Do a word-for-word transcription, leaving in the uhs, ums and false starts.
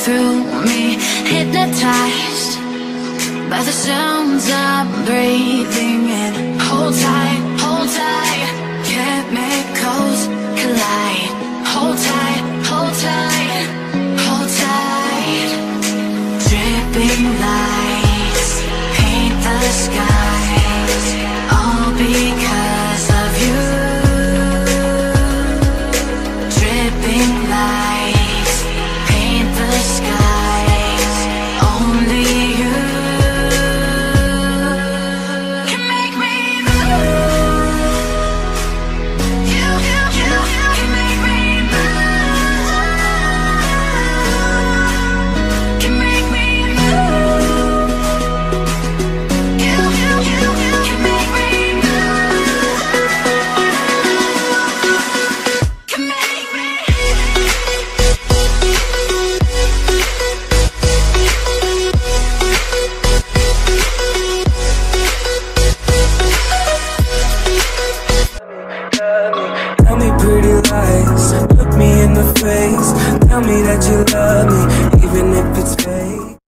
through me, hypnotized by the sounds I'm breathing in. Hold tight, hold tight, chemicals collide. Hold tight, hold tight, hold tight. Dripping lights paint the skies, all because of you. Dripping lights paint the skies, only you can make me move. You, you, you can make me move. Can make me move. You, you, you can make me move. Can make me. Tell me pretty lies, look me in the face. Tell me that you love me,